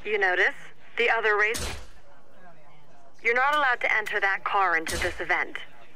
You notice? The other race? You're not allowed to enter that car into this event.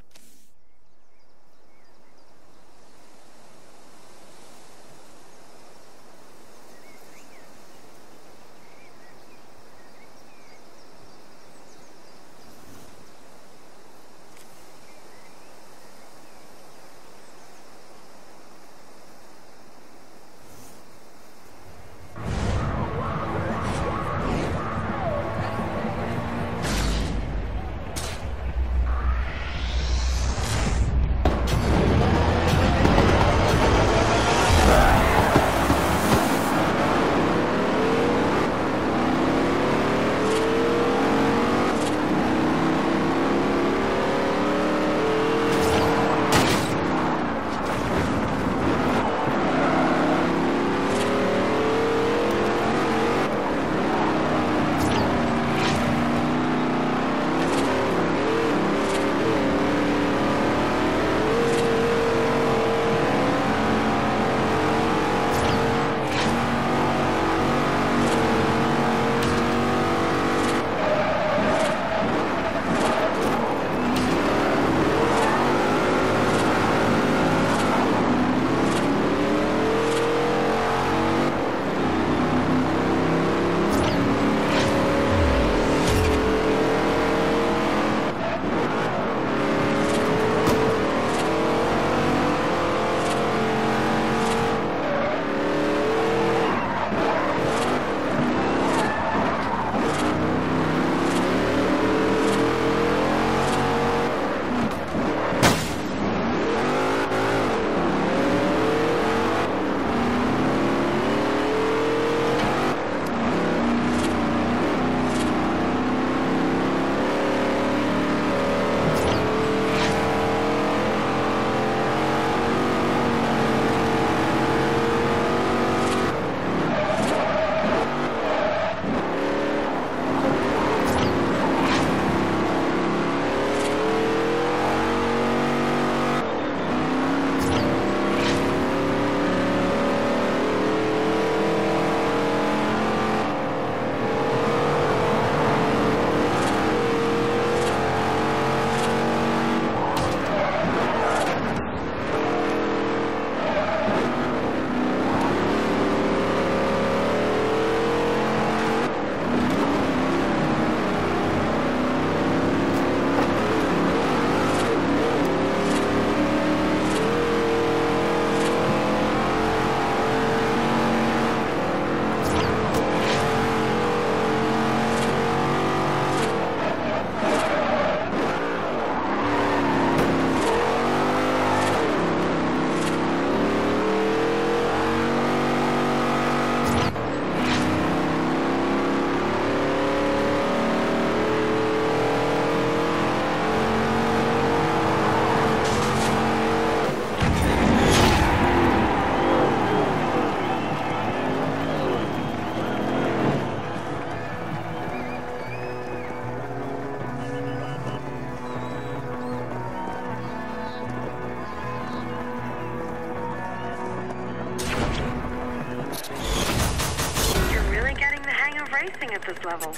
Racing at this level.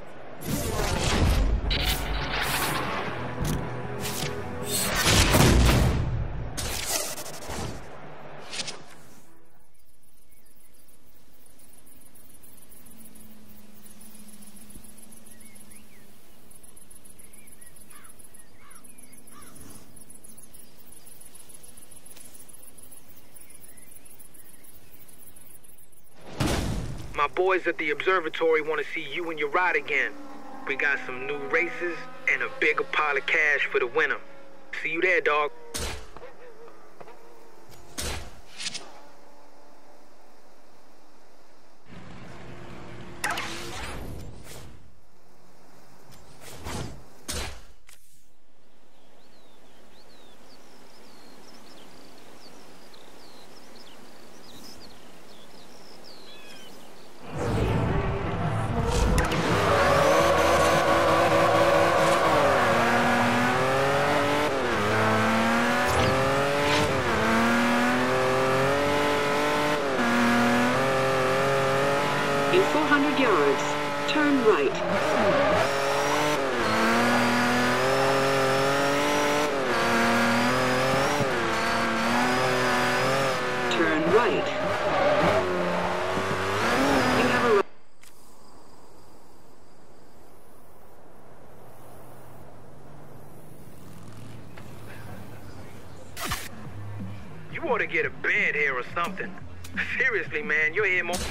My boys at the observatory want to see you and your ride again. We got some new races and a bigger pile of cash for the winner. See you there, dog. In 400 yards, Turn right. Turn right. You have a... You ought to get a bed here or something. Seriously, man, you're here more...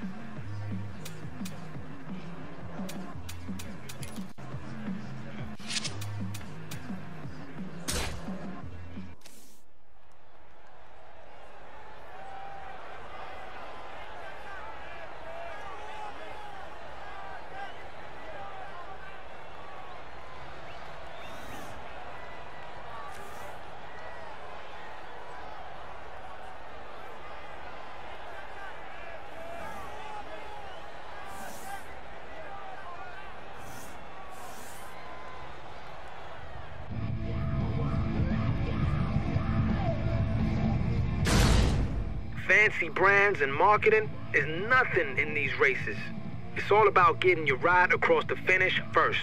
Fancy brands and marketing is nothing in these races. It's all about getting your ride across the finish first.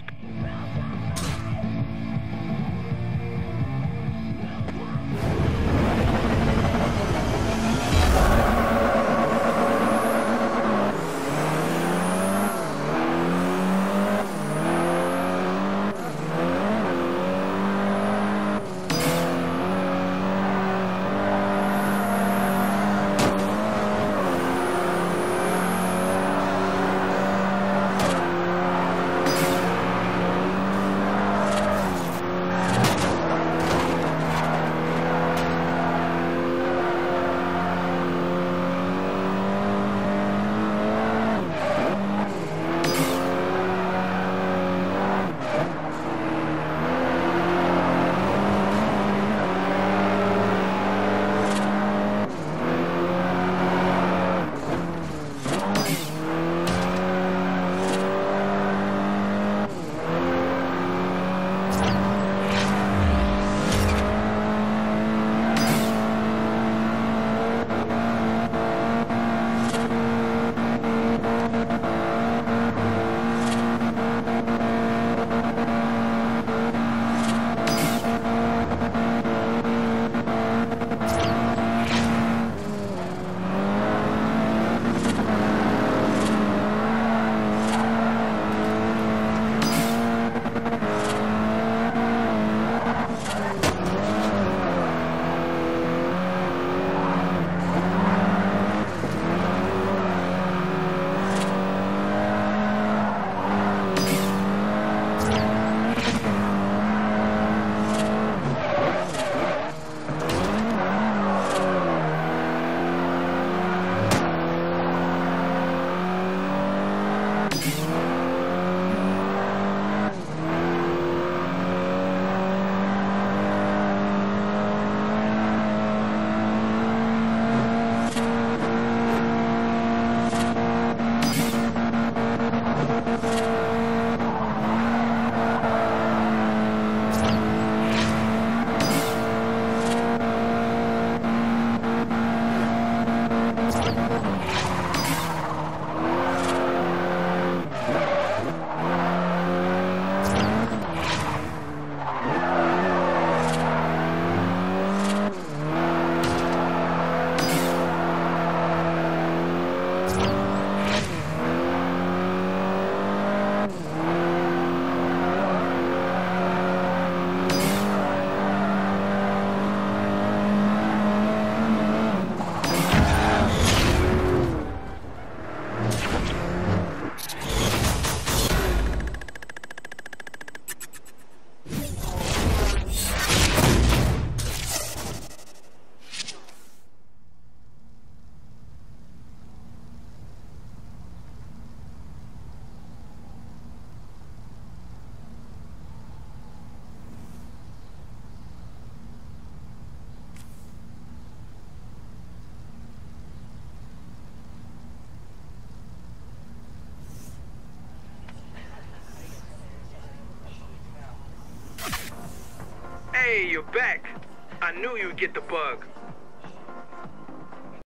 Hey, you're back. I knew you'd get the bug.